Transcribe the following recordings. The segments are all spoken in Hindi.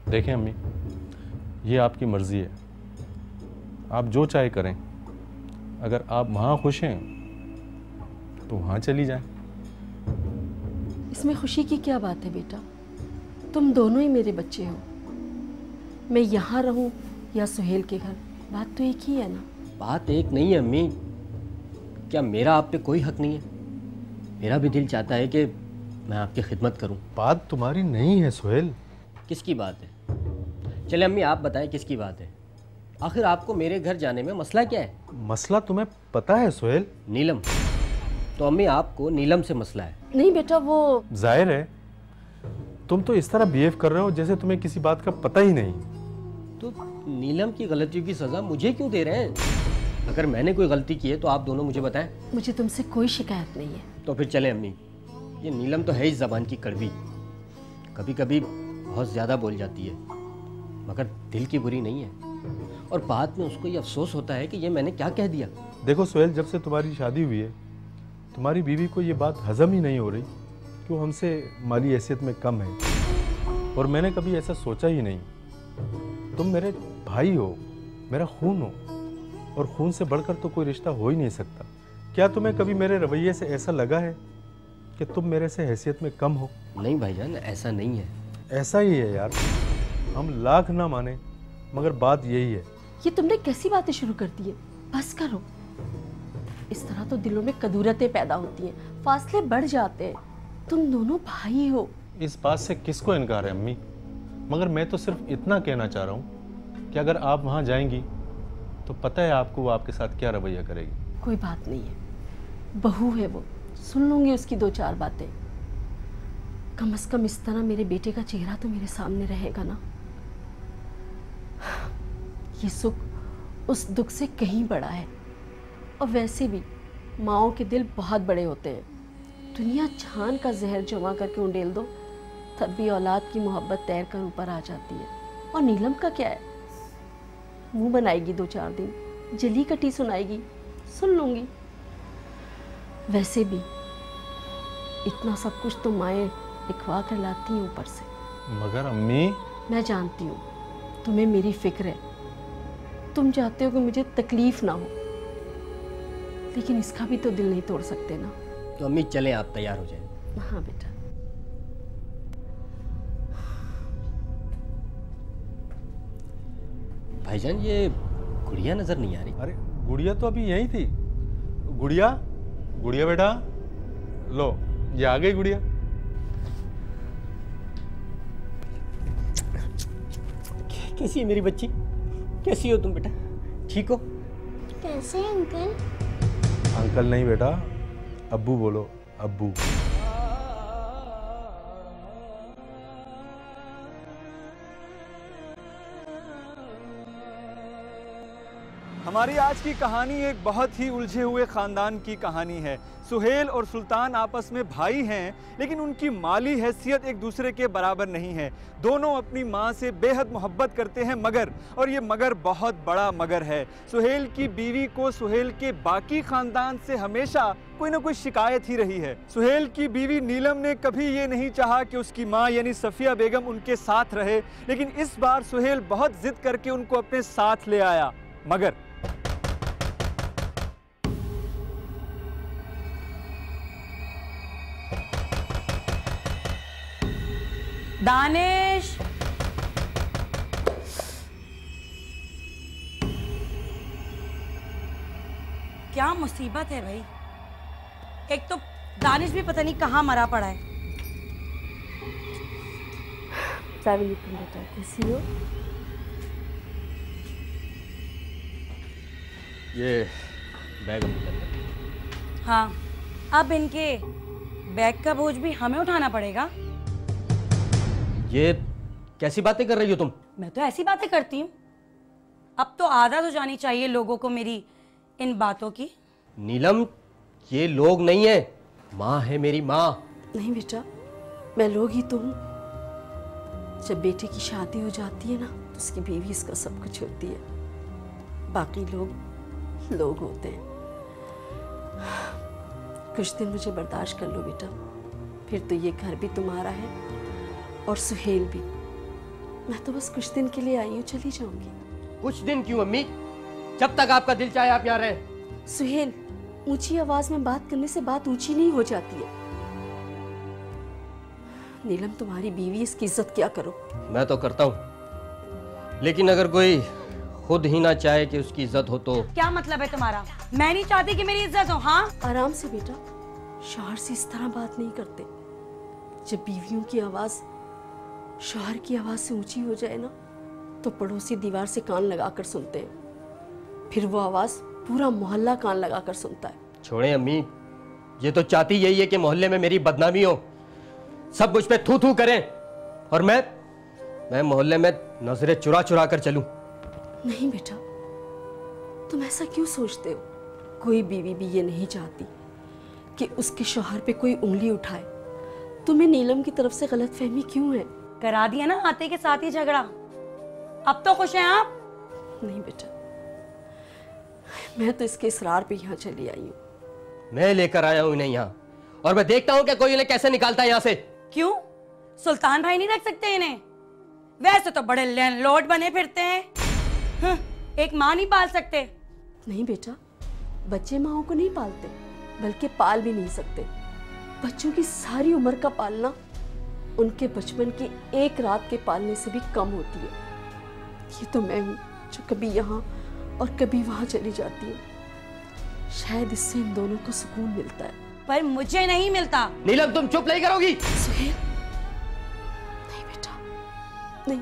देखें अम्मी, ये आपकी मर्ज़ी है, आप जो चाहे करें। अगर आप वहाँ खुश हैं तो वहाँ चली जाएं। इसमें खुशी की क्या बात है बेटा? तुम दोनों ही मेरे बच्चे हो। मैं यहाँ रहूँ या सुहेल के घर, बात तो एक ही है ना। बात एक नहीं है अम्मी। क्या मेरा आप पे कोई हक नहीं है? मेरा भी दिल चाहता है कि मैं आपकी खिदमत करूं। बात तुम्हारी नहीं है सुहेल। किसकी बात है? चले अम्मी आप बताएं किसकी बात है? आखिर आपको मेरे घर जाने में मसला क्या है? मसला तुम्हें पता है सुहेल? नीलम। तो अम्मी आपको नीलम से मसला है? नहीं बेटा, वो जाहिर है तुम तो इस तरह बिहेव कर रहे हो जैसे तुम्हें किसी बात का पता ही नहीं। तो नीलम की गलतियों की सज़ा मुझे क्यों दे रहे हैं? अगर मैंने कोई गलती की है तो आप दोनों मुझे बताएं। मुझे तुमसे कोई शिकायत नहीं है। तो फिर चले अम्मी। ये नीलम तो है इस ज़बान की कड़वी, कभी कभी बहुत ज़्यादा बोल जाती है, मगर दिल की बुरी नहीं है। और बाद में उसको ये अफसोस होता है कि ये मैंने क्या कह दिया। देखो सुहेल, जब से तुम्हारी शादी हुई है तुम्हारी बीवी को ये बात हजम ही नहीं हो रही कि वो हमसे माली हैसियत में कम है, और मैंने कभी ऐसा सोचा ही नहीं। तुम मेरे भाई हो, मेरा खून हो, और खून से बढ़कर तो कोई रिश्ता हो ही नहीं सकता। क्या तुम्हें कभी मेरे रवैये से ऐसा लगा है कि तुम मेरे से हैसियत में कम हो? नहीं भाईजान, ऐसा नहीं है। ऐसा ही है यार, हम लाख ना माने मगर बात यही है। ये तुमने कैसी बातें शुरू कर दी है? बस करो। इस तरह तो दिलों में कदूरतें पैदा होती हैं, फासले बढ़ जाते हैं। तुम दोनों भाई हो। इस बात से किसको इनकार है अम्मी? मगर मैं तो सिर्फ इतना कहना चाह रहा हूँ कि अगर आप वहाँ जाएंगी तो पता है आपको वो आपके साथ क्या रवैया करेगी। कोई बात नहीं है, बहू है वो, सुन लूंगी उसकी दो चार बातें। कम से कम इस तरह मेरे बेटे का चेहरा तो मेरे सामने रहेगा ना। ये सुख उस दुख से कहीं बड़ा है। और वैसे भी माँओं के दिल बहुत बड़े होते हैं। दुनिया जान का जहर जमा करके उंडेल दो तब भी औलाद की मोहब्बत तैर कर ऊपर आ जाती है। और नीलम का क्या है, मुंह बनाएगी दो चार दिन, जली कटी सुनाएगी, सुन लूंगी। वैसे भी इतना सब कुछ तो माएँ लिखवा कर लाती हैं ऊपर से। मगर अम्मी, मैं जानती हूँ तुम्हें मेरी फिक्र है, तुम चाहते हो कि मुझे तकलीफ ना हो, लेकिन इसका भी तो दिल नहीं तोड़ सकते ना। तो अम्मी चलें, आप तैयार हो जाएं। हाँ बेटा। भाईजान ये गुड़िया नजर नहीं आ रही। अरे गुड़िया तो अभी यही थी। गुड़िया, गुड़िया बेटा, लो ये आ गई गुड़िया। कैसी है मेरी बच्ची? कैसी हो तुम बेटा? ठीक हो? कैसे अंकल? अंकल नहीं बेटा, अब्बू बोलो, अब्बू। हमारी आज की कहानी एक बहुत ही उलझे हुए खानदान की कहानी है। सुहेल और सुल्तान आपस में भाई हैं, लेकिन उनकी माली हैसियत एक दूसरे के बराबर नहीं है। दोनों अपनी माँ से बेहद मोहब्बत करते हैं, मगर, और ये मगर बहुत बड़ा मगर है, सुहेल की बीवी को सुहेल के बाकी खानदान से हमेशा कोई ना कोई शिकायत ही रही है। सुहेल की बीवी नीलम ने कभी ये नहीं चाहा कि उसकी माँ यानी सफिया बेगम उनके साथ रहे, लेकिन इस बार सुहेल बहुत जिद करके उनको अपने साथ ले आया। मगर दानिश, क्या मुसीबत है भाई। एक तो दानिश भी पता नहीं कहाँ मरा पड़ा है। सलामुअलैकुम बेटा, कैसी हो? ये बैग अम्मी के अंदर। हाँ, अब इनके बैग का बोझ भी हमें उठाना पड़ेगा। ये कैसी बातें कर रही हो तुम? मैं तो ऐसी बातें करती हूँ। अब तो आदत हो जानी चाहिए लोगों को मेरी इन बातों की। नीलम, ये लोग नहीं है, माँ है मेरी माँ। नहीं बेटा, मैं लोग ही तो हूँ। जब बेटे की शादी हो जाती है ना तो उसकी बीवी इसका सब कुछ होती है, बाकी लोग लोग होते हैं। कुछ दिन मुझे बर्दाश्त कर लो बेटा, फिर तो ये घर भी तुम्हारा है और सुहेल भी। मैं तो बस कुछ दिन के लिए आई हूँ, चली जाऊंगी। कुछ दिन क्यों अम्मी? जब तक आपका दिल चाहे आप यहाँ रहें। सुहेल, ऊंची आवाज में बात करने से बात ऊंची नहीं हो जाती है। नीलम तुम्हारी बीवी, इसकी इज्जत क्या करो। मैं तो करता हूँ, लेकिन अगर कोई खुद ही ना चाहे कि उसकी इज्जत हो तो। क्या मतलब है तुम्हारा? मैं नहीं चाहती कि मेरी इज्जत हो। हाँ, आराम से बेटा, शौहर से इस तरह बात नहीं करते। जब बीवियों की आवाज शौहर की आवाज से ऊंची हो जाए ना, तो पड़ोसी दीवार से कान लगाकर सुनते हैं, फिर वो आवाज पूरा मोहल्ला कान लगाकर सुनता है। छोड़े अम्मी, ये तो चाहती यही है कि मोहल्ले में मेरी बदनामी हो, सब मुझ पे थू थू करें, और मैं मोहल्ले में नजरें चुरा चुरा कर चलूं। नहीं बेटा, तुम ऐसा क्यों सोचते हो? कोई बीवी भी ये नहीं चाहती कि उसके शौहर पे कोई उंगली उठाए। तुम्हें नीलम की तरफ से गलतफहमी क्यों है? करा दिया ना आते के साथ ही झगड़ा। अब तो खुश हैं आप? नहीं बेटा, मैं तो इसके इसरार पे यहाँ चली आई हूँ। मैं लेकर आया हूं इन्हें यहाँ, और मैं देखता हूँ कि कोई इन्हें कैसे निकालता है यहाँ से। क्यों? सुल्तान भाई नहीं रख सकते इन्हें? वैसे तो बड़े लैंडलॉर्ड बने फिरते हैं। एक माँ नहीं पाल सकते? नहीं बेटा, बच्चे माओं को नहीं पालते, बल्कि पाल भी नहीं सकते। बच्चों की सारी उम्र का पालना उनके बचपन की एक रात के पालने से भी कम होती है। ये तो मैं हूँ जो कभी यहाँ और कभी वहाँ चली जाती हूँ। शायद इससे इन दोनों को सुकून मिलता है, पर मुझे नहीं मिलता। नीलम, तुम चुप नहीं करोगी? सुहेल, नहीं बेटा, नहीं।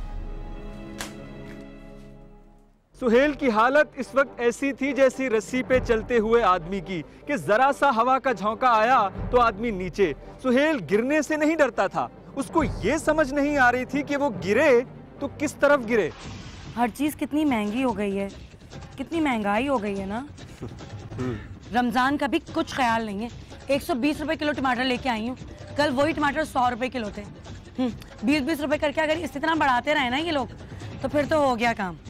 सुहेल की हालत इस वक्त ऐसी थी जैसी रस्सी पे चलते हुए आदमी की, कि जरा सा हवा का झोंका आया तो आदमी नीचे। सुहेल गिरने से नहीं डरता था, उसको ये समझ नहीं आ रही थी कि वो गिरे तो किस तरफ गिरे। हर चीज कितनी महंगी हो गई है, कितनी महंगाई हो गई है ना। रमजान का भी कुछ ख्याल नहीं है। 120 रुपए किलो टमाटर लेके आई हूँ, कल वही टमाटर 100 रुपए किलो थे। 20-20 रुपए करके अगर इसी तरह बढ़ाते रहे ना ये लोग, तो फिर तो हो गया काम।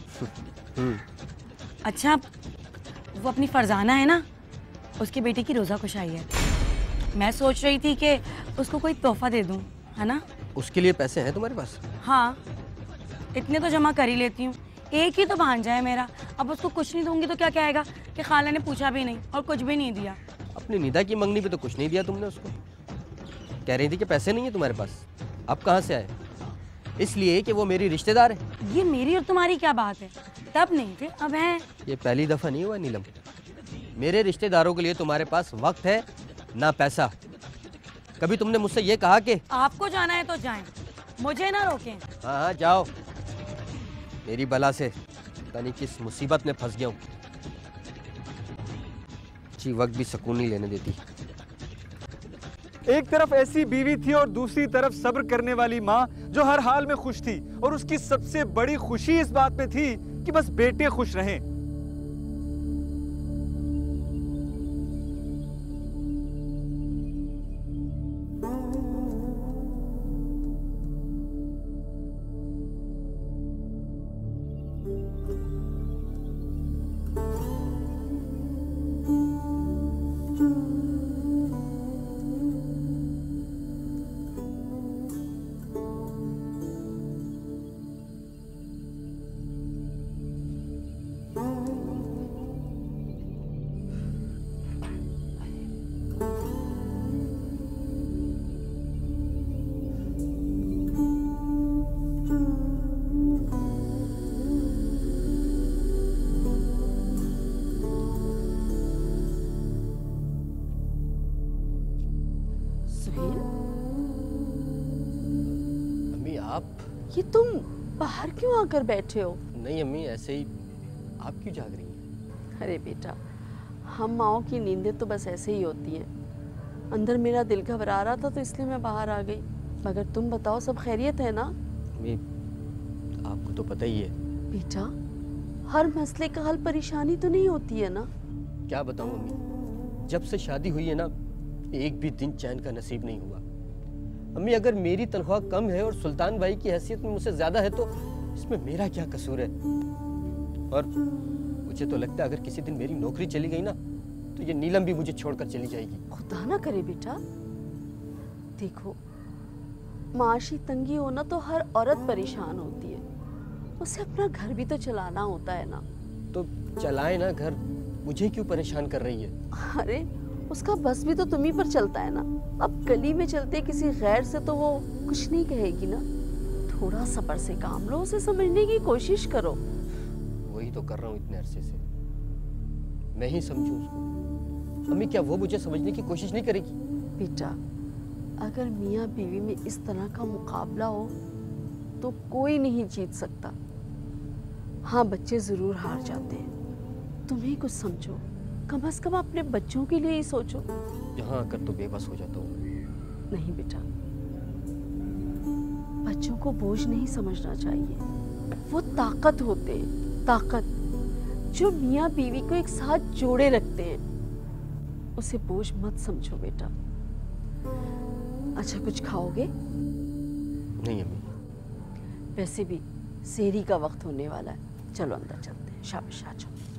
अच्छा, वो अपनी फरजाना है ना, उसकी बेटी की रोज़ा खुशाई है। मैं सोच रही थी कि उसको कोई तोहफा दे दूं, है ना? उसके लिए पैसे हैं तुम्हारे पास? हाँ, इतने तो जमा कर ही लेती हूँ। एक ही तो भांजा है मेरा, अब उसको कुछ नहीं दूंगी तो क्या कहेगा कि खाला ने पूछा भी नहीं और कुछ भी नहीं दिया। अपनी निदा की मंगनी पे तो कुछ नहीं दिया तुमने उसको। कह रही थी कि पैसे नहीं है तुम्हारे पास, अब कहाँ से आए? इसलिए कि वो मेरी रिश्तेदार है। ये मेरी और तुम्हारी क्या बात है? तब नहीं थे, अब हैं। ये पहली दफा नहीं हुआ नीलम। मेरे रिश्तेदारों के लिए तुम्हारे पास वक्त है ना पैसा। कभी तुमने मुझसे ये कहा कि आपको जाना है तो जाएं, मुझे ना रोकें। हाँ हाँ जाओ, मेरी बला से पता नहीं किस मुसीबत में फंस गया हूँ। अच्छी वक्त भी सुकून नहीं लेने देती। एक तरफ ऐसी बीवी थी और दूसरी तरफ सब्र करने वाली माँ जो हर हाल में खुश थी, और उसकी सबसे बड़ी खुशी इस बात में थी कि बस बेटे खुश रहें। ये तुम बाहर क्यों आकर बैठे हो? नहीं अम्मी, ऐसे ही। आप क्यों जाग रही हैं? अरे बेटा, हम माओं की नींदें तो बस ऐसे ही होती हैं। अंदर मेरा दिल घबरा रहा था तो इसलिए मैं बाहर आ गई। मगर तुम बताओ, सब खैरियत है ना? अम्मी, आपको तो पता ही है। बेटा, हर मसले का हल परेशानी तो नहीं होती है ना? क्या बताऊं अम्मी, जब से शादी हुई है ना, एक भी दिन चैन का नसीब नहीं हुआ। अम्मी, अगर मेरी तनख्वाह कम है और सुल्तान भाई की हैसियत में मुझसे ज्यादा है तो इसमें मेरा क्या कसूर है? और मुझे तो लगता है अगर किसी दिन मेरी नौकरी चली गई ना तो ये नीलम भी मुझे छोड़कर चली जाएगी। खुदा ना करे बेटा। देखो, माशी तंगी होना तो हर औरत परेशान होती है, उसे अपना घर भी तो चलाना होता है ना। तो चलाए ना घर, मुझे क्यों परेशान कर रही है? अरे उसका बस भी तो तुम्ही पर चलता है ना। अब गली में चलते किसी गैर से तो वो कुछ नहीं कहेगी ना। थोड़ा सब्र से काम लो, उसे समझने की कोशिश करो। वही तो कर रहा हूँ इतने अरसे से। मैं ही समझूं उसको? अम्मी क्या वो मुझे समझने की कोशिश नहीं करेगी? बेटा, अगर मियाँ बीवी में इस तरह का मुकाबला हो तो कोई नहीं जीत सकता। हाँ, बच्चे जरूर हार जाते हैं, तुम ही कुछ समझो। कम से कम अपने बच्चों के लिए ही सोचो। यहाँ आकर तो बेबस हो जाता हूँ। नहीं बेटा, बच्चों को बोझ नहीं समझना चाहिए, वो ताकत होते हैं, ताकत जो मियाँ बीवी को एक साथ जोड़े रखते हैं। उसे बोझ मत समझो बेटा। अच्छा, कुछ खाओगे? नहीं अम्मी। वैसे भी सेहरी का वक्त होने वाला है, चलो अंदर चलते हैं। शाबाश, आ जाओ।